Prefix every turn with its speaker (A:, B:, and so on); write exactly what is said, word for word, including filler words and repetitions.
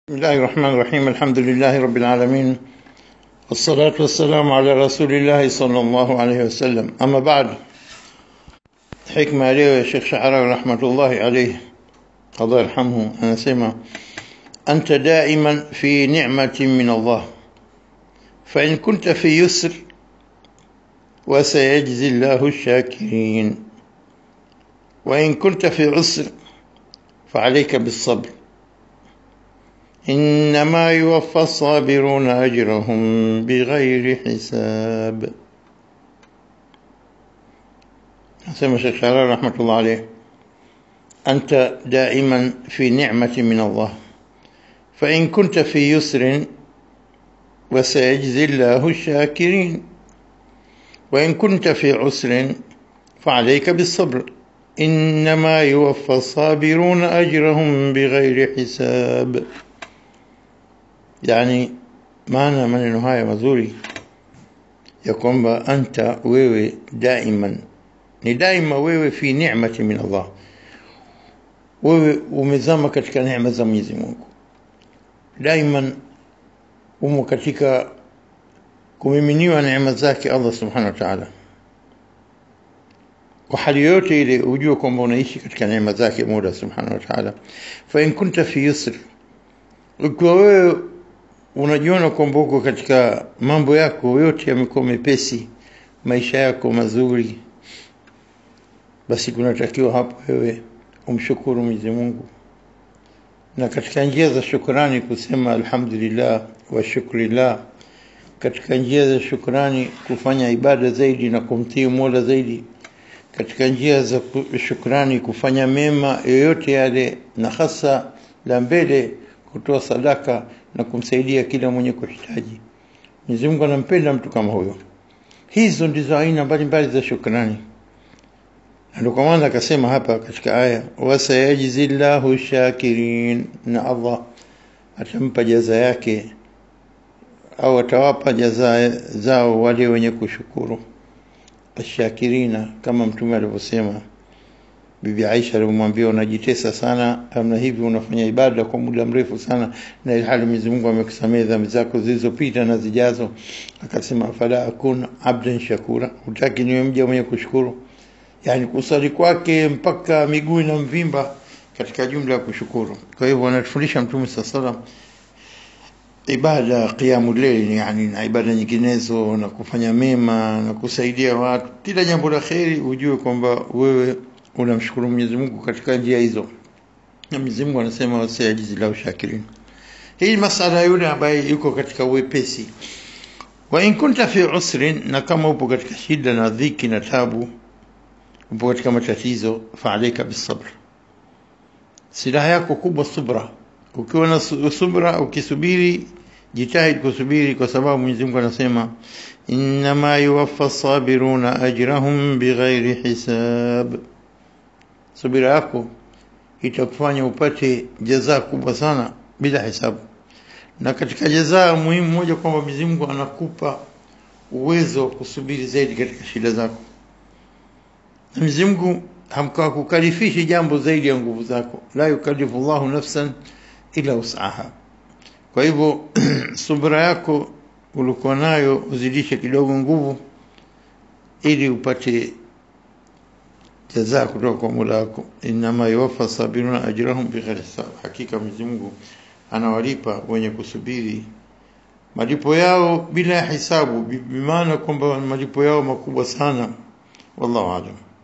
A: بسم الله الرحمن الرحيم. الحمد لله رب العالمين، والصلاة والسلام على رسول الله صلى الله عليه وسلم. أما بعد، حكمة عليه يا شيخ شعراوي رحمة الله عليه الله يرحمه، أنا سمع: أنت دائما في نعمة من الله، فإن كنت في يسر وسيجزي الله الشاكرين، وإن كنت في عسر فعليك بالصبر، إنما يوفى الصابرون أجرهم بغير حساب. سمع الشيخ شعراوي رحمة الله عليه: أنت دائما في نعمة من الله، فإن كنت في يسر وسيجزي الله الشاكرين، وإن كنت في عسر فعليك بالصبر، إنما يوفى الصابرون أجرهم بغير حساب. Yani maana maneno haya mazuri ya kwamba anta, wewe, daiman, ni daima wewe fi ni'mati min Allah, wewe umezama katika neema za Mwenyezi Mungu, daiman umo katika kumiminiwa neema zake Allah subhanahu wa ta'ala. Kwa hali yote ile ujue kwamba unaishi katika neema zake Mola subhanahu wa ta'ala. Fa in kunta fi yusr, ukiwa wewe unajiona kwamba uko katika mambo yako yote yamekuwa mepesi, maisha yako mazuri, basi kunatakiwa hapo wewe umshukuru Mwenyezi Mungu, na katika njia za shukrani kusema alhamdulillah wa shukrillah, katika njia za shukrani kufanya ibada zaidi na kumtii Mola zaidi, katika njia za shukrani kufanya mema yoyote yale, na hasa la mbele kutoa sadaka na kumsaidia kila mwenye kuhitaji. Mwenyezi Mungu anampenda mtu kama huyo. Hizo ndizo aina mbalimbali za shukrani. Ndio kwa maana akasema hapa katika aya, wasayajzillahu shakirin, na Allah atampa jaza yake au atawapa jaza zao wale wenye kushukuru. Ashakirina, kama Mtume alivyosema, Bibi Aisha alimwambia, unajitesa sana kama hivi, unafanya ibada kwa muda mrefu sana, na ilhali Mwenyezi Mungu amekusamehe dhambi zako zilizopita na zijazo. Akasema, fala akun abdan shakura, utaki niwe mja mwenye kushukuru? Yani kusali kwake mpaka miguu na mvimba katika jumla ya kushukuru. Kwa hivyo anatufundisha Mtume sallallahu alaihi wasallam ibada qiyamul layl, yani na ibada nyinginezo, na kufanya mema na kusaidia watu, kila jambo la kheri, ujue kwamba wewe unamshukuru Mwenyezi Mungu katika njia hizo. Na Mwenyezi Mungu anasema wasayajzillahu shakirin. Hii masala yule ambaye yuko katika wepesi. Wa in kunta fi usrin, na kama upo katika shida na dhiki na tabu, upo katika matatizo, fa'alayka bisabr, silaha yako kubwa subra. Ukiwa na subra, ukisubiri, jitahidi kusubiri, kwa sababu Mwenyezi Mungu anasema innama yuwaffa sabiruna ajrahum bighairi hisab. Subira yako itakufanya upate jaza kubwa sana bila hisabu. Na katika jaza muhimu moja kwamba Mwenyezi Mungu anakupa uwezo wa kusubiri zaidi katika shida zako. Na Mwenyezi Mungu hamkukalifishi jambo zaidi ya nguvu zako, la yukallifu Allahu nafsan ila wus'aha. Kwa hivyo subira yako ulikuwa nayo uzidishe kidogo nguvu, ili upate jaza kutoka kwa Mola wako. Inma yuwaffa sabiruna ajrahum bighairi hisab, hakika Mwenyezi Mungu anawalipa wenye kusubiri malipo yao bila hisabu, bimaana kwamba malipo yao makubwa sana. Wallahu a'lam.